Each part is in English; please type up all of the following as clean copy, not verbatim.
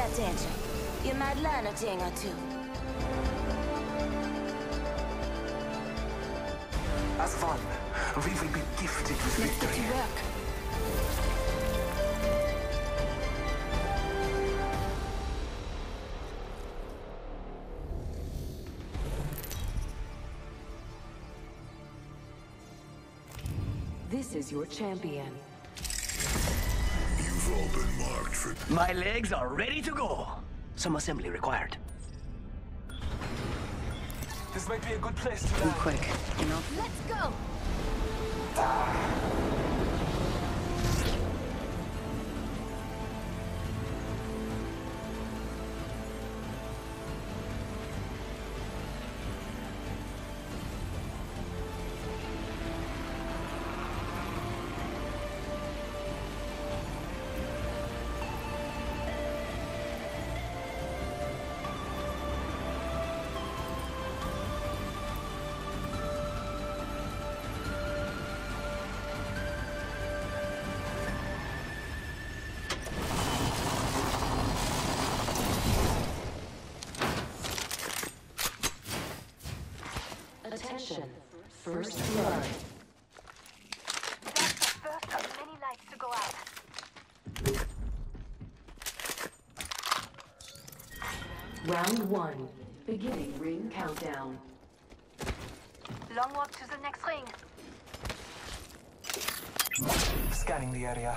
attention. You might learn a thing or two. As one, we will be gifted with Let's get victory. to work. This is your champion. You've all been marked for... My legs are ready to go. Some assembly required. This might be a good place to Too land. quick, you know? Let's go! Attention. First blood. That's the first of many lights to go out. Round one. Beginning ring countdown. Long walk to the next ring. Scanning the area.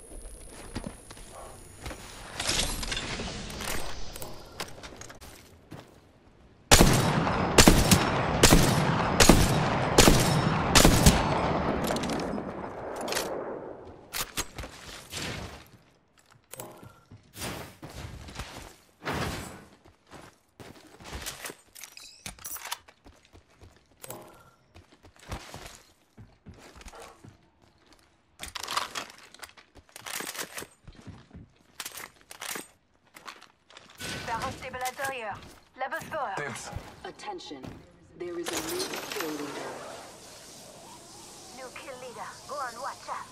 Barrel stabilizer here. Level 4. Dibs. Attention. There is a new kill leader. New kill leader. Go on, watch out.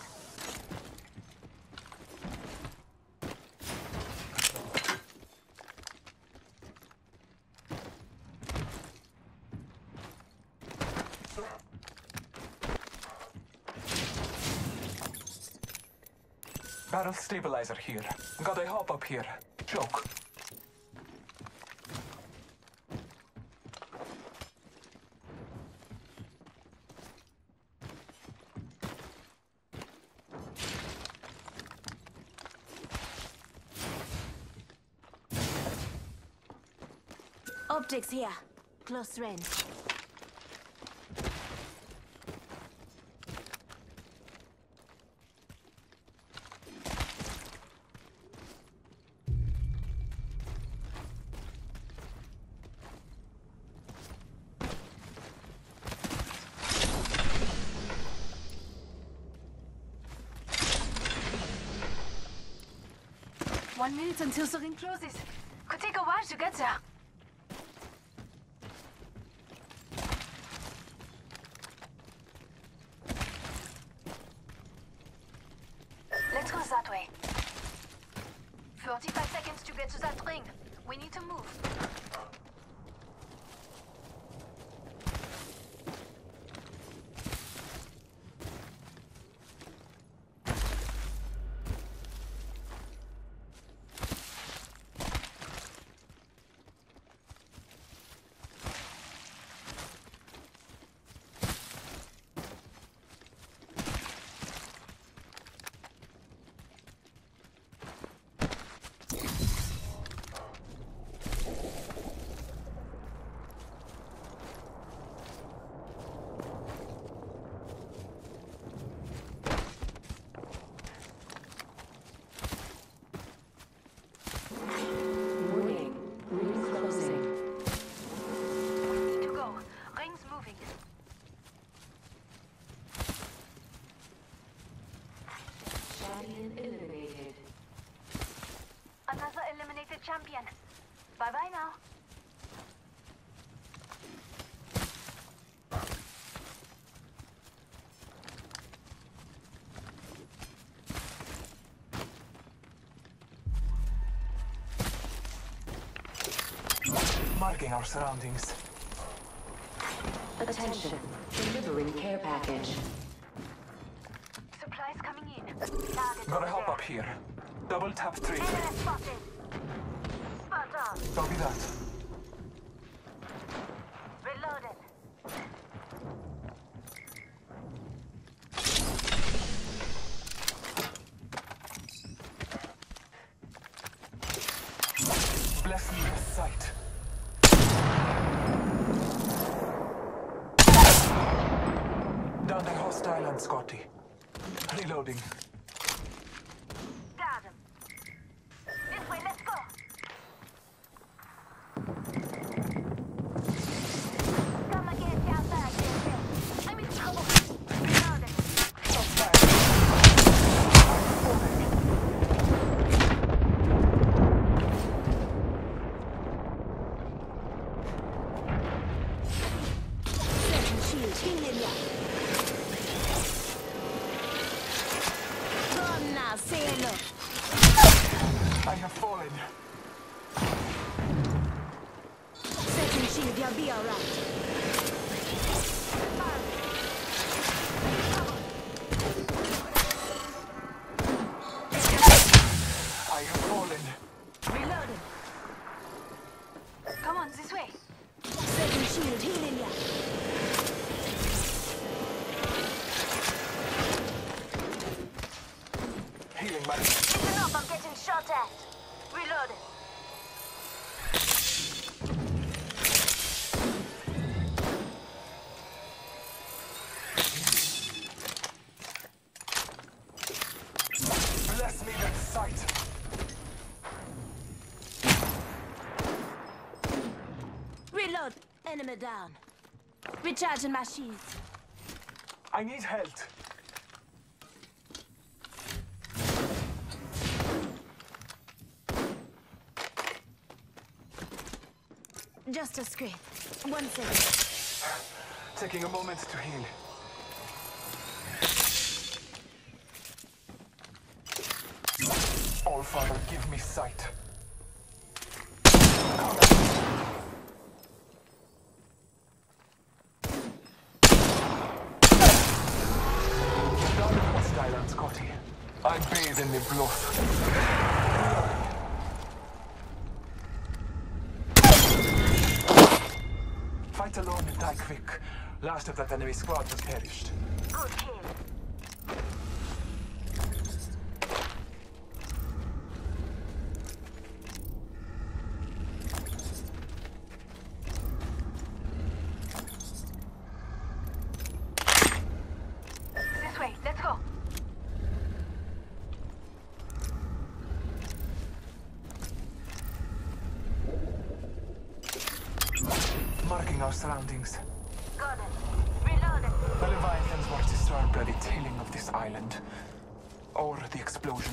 Barrel stabilizer here. Gotta hop up here. Choke. Optics here. Close range. One minute until the ring closes. Could take a while to get there. Let's go that way. 45 seconds to get to that ring. We need to move. Warning. Ring closing. Need to go. Ring's moving. Champion eliminated. Another eliminated champion. Bye-bye now. Marking our surroundings. Attention. Delivering care package. Supplies coming in. Target Gotta over hop there. up here. Double tap 3. Enemy spotted. Spot on. Copy that. Reloading. Bless me with sight. Down the hostile and Scotty. Reloading. Got him. This way, let's go. Come again, outside. I'm in trouble. Reloading. Second shield, healing ya. Come now, say hello. I have fallen. Second shield, you'll be alright. I have fallen. Reloading. Come on, this way. Second shield, healing ya. Healing my... Listen up, I'm getting shot at. Reloading. Bless me with sight. Reload. Enemy down. Recharging my shields. I need health. Just a scrape. 1 second. Taking a moment to heal. All Father, give me sight. Down the hostile and Scotty. I bathe in the blood. Fight alone and die quick. Last of that enemy squad has perished. Good kill. This way, let's go. Marking our surroundings. Got him. Reloading. The Leviathans were to start bloody tilling of this island. Or the explosion.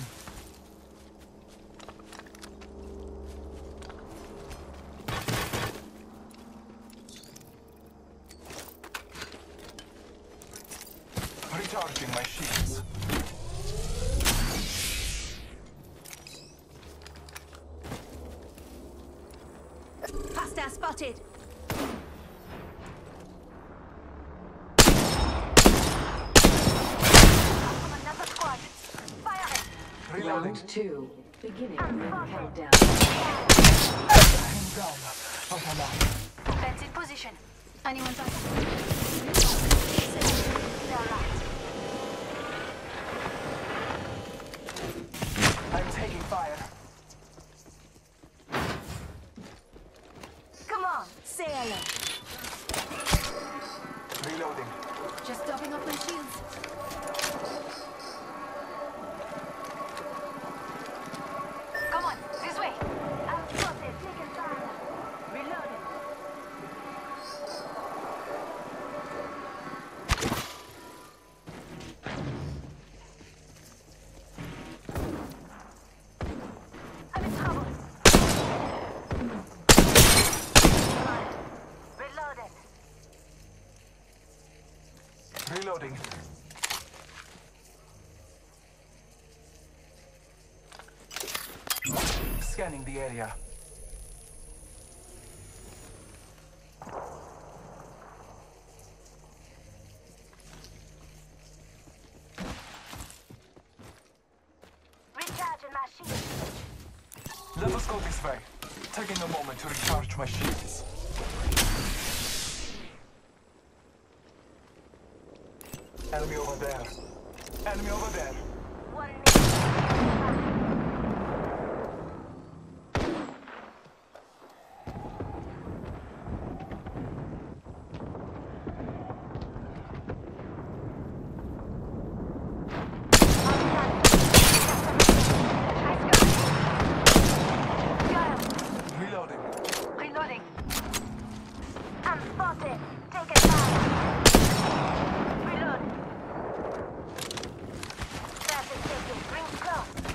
Recharging my shields. Hostile spotted. Another squad. Fire it. Reloading. Round 2. Beginning ring countdown. I'm down, but alive. Fence in position. Anyone back? They're right. I'm taking fire. Come on. Say hello. Reloading. Just topping up my shields. Come on, this way. I'm spotted. Taking fire. Reloading. I'm in trouble. Reloading. Reloading. Scanning the area. Let us go this way. Taking a moment to recharge my shields. Enemy over there. Enemy over there. 1 minute. Reloading. Reloading. I'm spotted. Take a fire. Reload. 30 seconds. Rings close.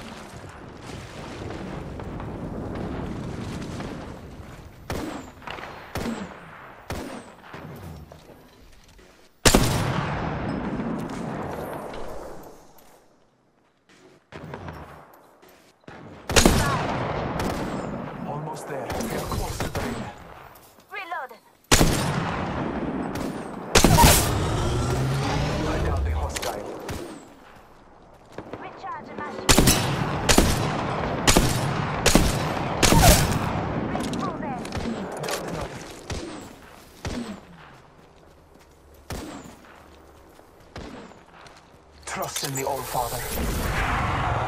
Almost there. We are close to the ring. Reload. I down the hostile. Recharging my shield. Rings moving. Down another. Trust in the All Father.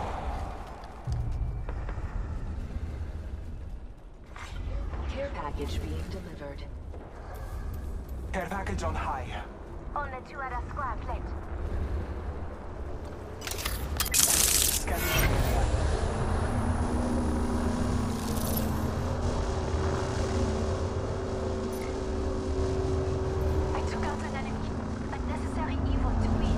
Care package being delivered. Care package on high. Only 2 other squads left. Scanning the area. I took out an enemy. A necessary evil to win.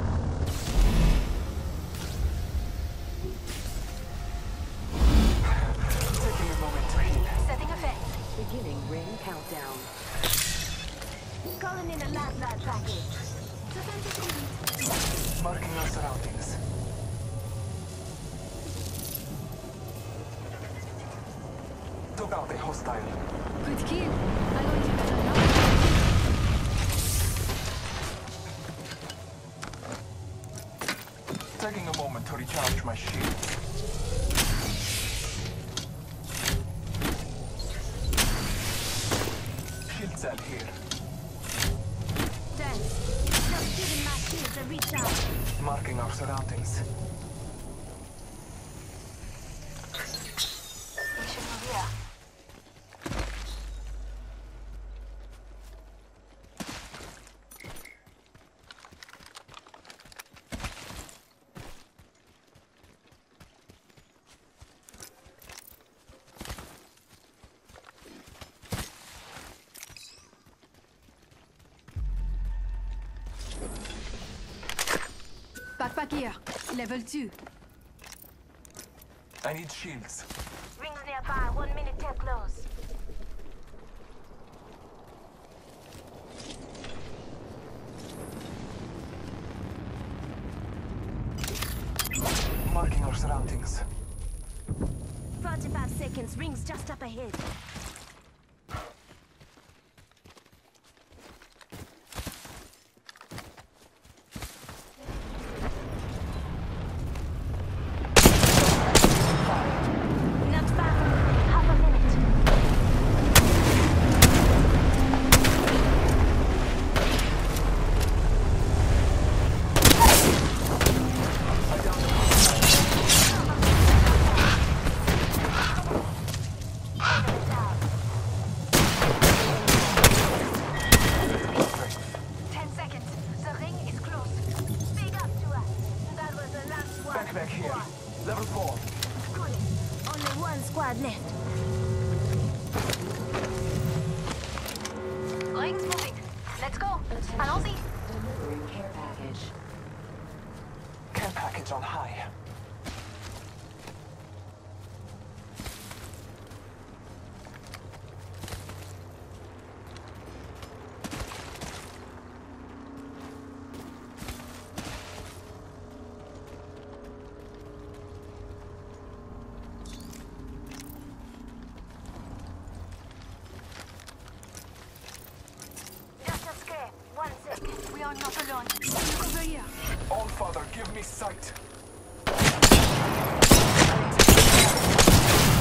Taking a moment to heal. Setting effect. Beginning ring countdown. Calling in a landline package. Marking our surroundings. Took out a hostile. Good kill. Allons y maintenant. Taking a moment to recharge my shields. Shield cell here. Thanks. Just giving my shields a recharge. Marking our surroundings. We should move here. Backpack here. Level 2. I need shields. Rings nearby. 1 minute till close. Marking our surroundings. 45 seconds. Rings just up ahead. Not far. Half a minute. Enemy down. 10 seconds. The ring is close. Big up to us. That was the last one. Backpack here. Level 4. Good. Only one squad left. Ring's moving. Let's go. Allons-y. Delivering care package. Care package on high. Just escape. 1 second. We are not alone. Look over here. All Father, give me sight.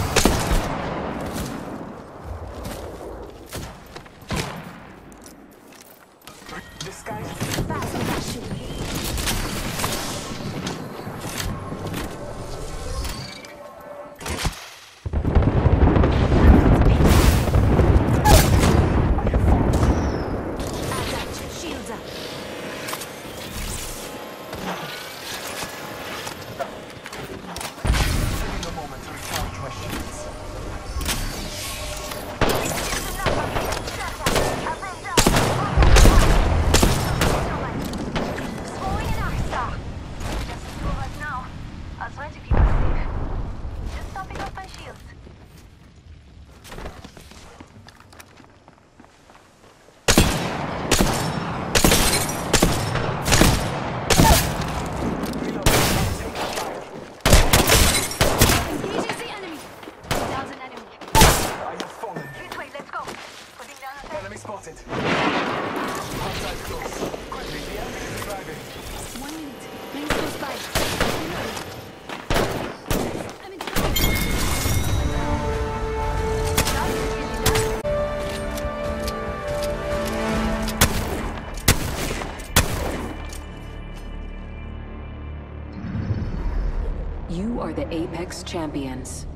You are the Apex Champions.